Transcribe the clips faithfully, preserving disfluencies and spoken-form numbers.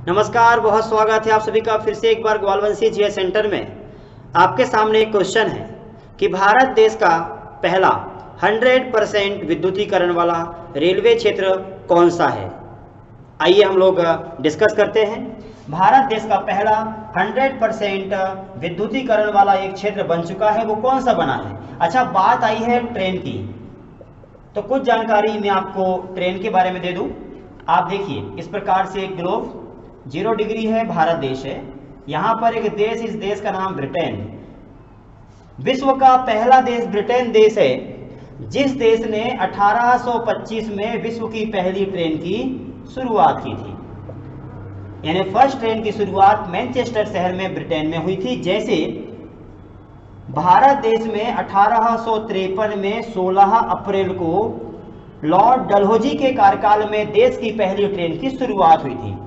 नमस्कार, बहुत स्वागत है आप सभी का फिर से एक बार ग्वालवंशी जीएस सेंटर में। आपके सामने एक क्वेश्चन है कि भारत देश का पहला सौ परसेंट विद्युतीकरण वाला रेलवे क्षेत्र कौन सा है। आइए हम लोग डिस्कस करते हैं। भारत देश का पहला सौ परसेंट विद्युतीकरण वाला एक क्षेत्र बन चुका है, वो कौन सा बना है। अच्छा, बात आई है ट्रेन की, तो कुछ जानकारी मैं आपको ट्रेन के बारे में दे दूं। आप देखिए, इस प्रकार से एक ग्लोब जीरो डिग्री है, भारत देश है, यहां पर एक देश, इस देश का नाम ब्रिटेन। विश्व का पहला देश ब्रिटेन देश है, जिस देश ने अठारह सौ पच्चीस में विश्व की पहली ट्रेन की शुरुआत की थी। यानी फर्स्ट ट्रेन की शुरुआत मैनचेस्टर शहर में ब्रिटेन में हुई थी। जैसे भारत देश में अठारह सौ तिरपन में सोलह अप्रैल को लॉर्ड डलहौजी के कार्यकाल में देश की पहली ट्रेन की शुरुआत हुई थी।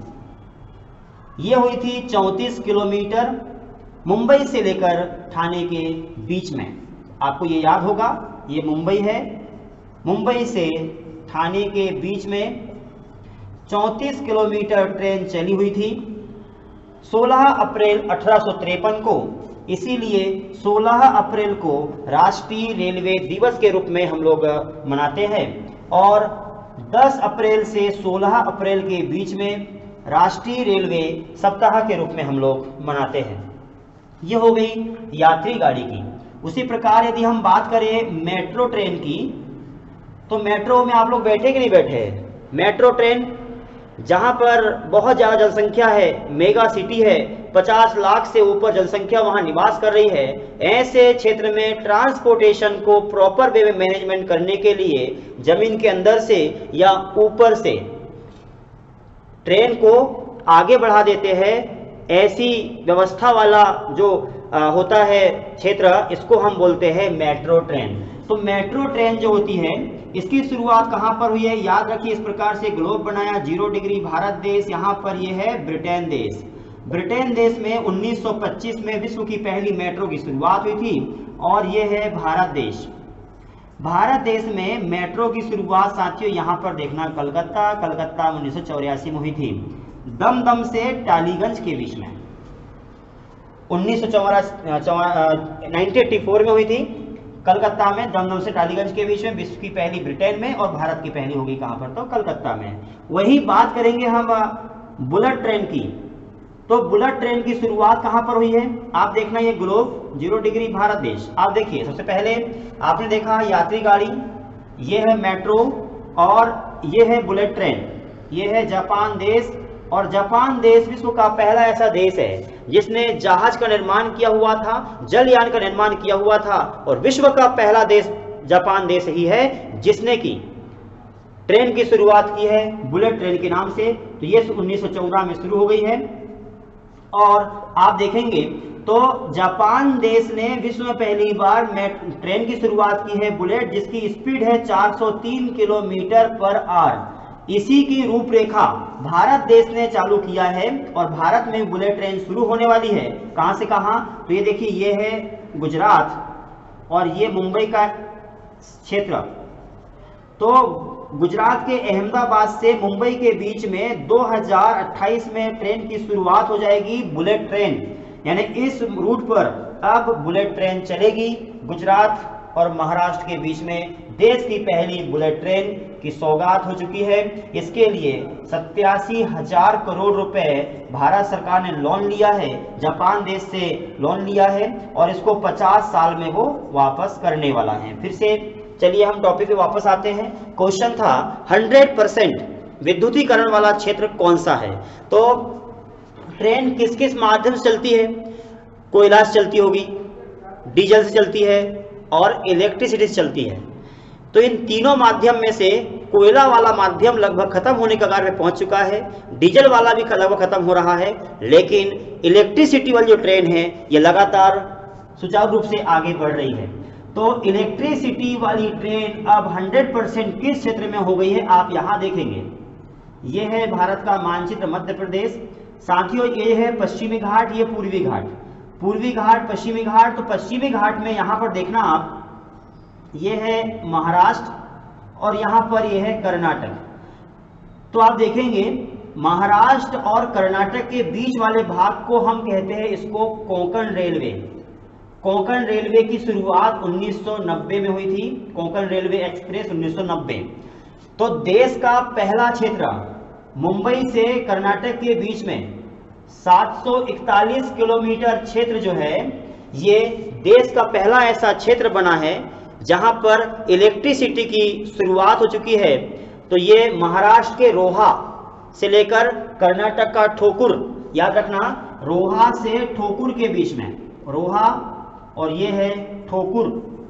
यह हुई थी चौंतीस किलोमीटर मुंबई से लेकर ठाणे के बीच में। आपको ये याद होगा, ये मुंबई है, मुंबई से ठाणे के बीच में चौंतीस किलोमीटर ट्रेन चली हुई थी सोलह अप्रैल अठारह सौ तिरपन को। इसीलिए सोलह अप्रैल को राष्ट्रीय रेलवे दिवस के रूप में हम लोग मनाते हैं और दस अप्रैल से सोलह अप्रैल के बीच में राष्ट्रीय रेलवे सप्ताह के रूप में हम लोग मनाते हैं। यह हो गई यात्री गाड़ी की। उसी प्रकार यदि हम बात करें मेट्रो ट्रेन की, तो मेट्रो में आप लोग बैठे कि नहीं बैठे। मेट्रो ट्रेन जहां पर बहुत ज़्यादा जनसंख्या है, मेगा सिटी है, पचास लाख से ऊपर जनसंख्या वहां निवास कर रही है, ऐसे क्षेत्र में ट्रांसपोर्टेशन को प्रॉपर वे में मैनेजमेंट करने के लिए जमीन के अंदर से या ऊपर से ट्रेन को आगे बढ़ा देते हैं। ऐसी व्यवस्था वाला जो आ, होता है क्षेत्र, इसको हम बोलते हैं मेट्रो ट्रेन। तो मेट्रो ट्रेन जो होती है, इसकी शुरुआत कहां पर हुई है, याद रखिए। इस प्रकार से ग्लोब बनाया, जीरो डिग्री भारत देश, यहां पर यह है ब्रिटेन देश। ब्रिटेन देश में उन्नीस सौ पच्चीस में विश्व की पहली मेट्रो की शुरुआत हुई थी और यह है भारत देश। भारत देश में मेट्रो की शुरुआत साथियों यहां पर देखना, कलकत्ता कलकत्ता उन्नीस सौ चौरासी में हुई थी, दमदम से टालीगंज के बीच में। उन्नीस सौ चौरासी में हुई थी कलकत्ता में, दमदम से टालीगंज के बीच में। विश्व की पहली ब्रिटेन में और भारत की पहली होगी कहां पर, तो कलकत्ता में। वही बात करेंगे हम बुलेट ट्रेन की, तो बुलेट ट्रेन की शुरुआत कहां पर हुई है। आप देखना, ये ग्लोब जीरो डिग्री भारत देश। आप देखिए, सबसे पहले आपने देखा यात्री गाड़ी, ये है मेट्रो और ये है बुलेट ट्रेन। ये है जापान देश, और जापान देश विश्व का पहला ऐसा देश है जिसने जहाज का निर्माण किया हुआ था, जलयान का निर्माण किया हुआ था, और विश्व का पहला देश जापान देश ही है जिसने की ट्रेन की शुरुआत की है बुलेट ट्रेन के नाम से। तो ये उन्नीस सौ चौदह में शुरू हो गई है। और आप देखेंगे तो जापान देश ने विश्व में पहली बार ट्रेन की शुरुआत की है बुलेट, जिसकी स्पीड है चार सौ तीन किलोमीटर पर आवर। इसी की रूपरेखा भारत देश ने चालू किया है और भारत में बुलेट ट्रेन शुरू होने वाली है। कहां से कहां, तो ये देखिए, ये है गुजरात और ये मुंबई का क्षेत्र। तो गुजरात के अहमदाबाद से मुंबई के बीच में दो हज़ार अट्ठाईस में ट्रेन की शुरुआत हो जाएगी बुलेट ट्रेन। यानी इस रूट पर अब बुलेट ट्रेन चलेगी। गुजरात और महाराष्ट्र के बीच में देश की पहली बुलेट ट्रेन की सौगात हो चुकी है। इसके लिए सत्तासी हजार करोड़ रुपए भारत सरकार ने लोन लिया है, जापान देश से लोन लिया है, और इसको पचास साल में वो वापस करने वाला है। फिर से चलिए हम टॉपिक पे वापस आते हैं। क्वेश्चन था सौ परसेंट विद्युतीकरण वाला क्षेत्र कौन सा है। तो ट्रेन किस किस माध्यम से चलती है, कोयला से चलती होगी, डीजल से चलती है और इलेक्ट्रिसिटी से चलती है। तो इन तीनों माध्यम में से कोयला वाला माध्यम लगभग खत्म होने के कगार पे पहुंच चुका है, डीजल वाला भी लगभग खत्म हो रहा है, लेकिन इलेक्ट्रिसिटी वाली जो ट्रेन है ये लगातार सुचारू रूप से आगे बढ़ रही है। तो इलेक्ट्रिसिटी वाली ट्रेन अब सौ परसेंट किस क्षेत्र में हो गई है, आप यहां देखेंगे। यह है भारत का मानचित्र, मध्य प्रदेश। साथियों, ये है पश्चिमी घाट, ये पूर्वी घाट, पूर्वी घाट पश्चिमी घाट। तो पश्चिमी घाट में यहां पर देखना आप, ये है महाराष्ट्र और यहां पर यह है कर्नाटक। तो आप देखेंगे महाराष्ट्र और कर्नाटक के बीच वाले भाग को हम कहते हैं इसको कोंकण रेलवे। कोंकण रेलवे की शुरुआत उन्नीस सौ नब्बे में हुई थी, कोंकण रेलवे एक्सप्रेस उन्नीस सौ नब्बे। तो देश का पहला क्षेत्र मुंबई से कर्नाटक के बीच में सात सौ इकतालीस किलोमीटर क्षेत्र जो है, ये देश का पहला ऐसा क्षेत्र बना है जहां पर इलेक्ट्रिसिटी की शुरुआत हो चुकी है। तो ये महाराष्ट्र के रोहा से लेकर कर्नाटक का ठोकुर, याद रखना, रोहा से ठोकुर के बीच में, रोहा और ये है ठोकुर,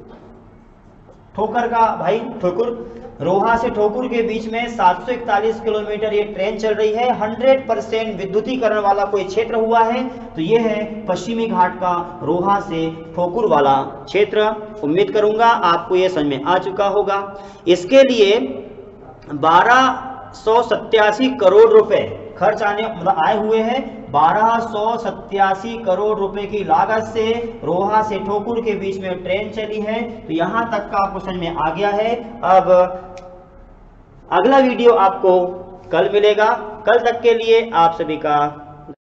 ठोकर का भाई ठोकुर, रोहा से ठोकुर के बीच में सात सौ इकतालीस किलोमीटर ये ट्रेन चल रही है। सौ परसेंट विद्युतीकरण वाला कोई क्षेत्र हुआ है तो ये है पश्चिमी घाट का रोहा से ठोकुर वाला क्षेत्र। उम्मीद करूंगा आपको ये समझ में आ चुका होगा। इसके लिए बारह सौ सत्तासी करोड़ रुपए खर्च आने मतलब आए हुए हैं। बारह सौ सत्तासी करोड़ रुपए की लागत से रोहा से ठोकुर के बीच में ट्रेन चली है। तो यहां तक का आपको समझ में आ गया है। अब अगला वीडियो आपको कल मिलेगा। कल तक के लिए आप सभी का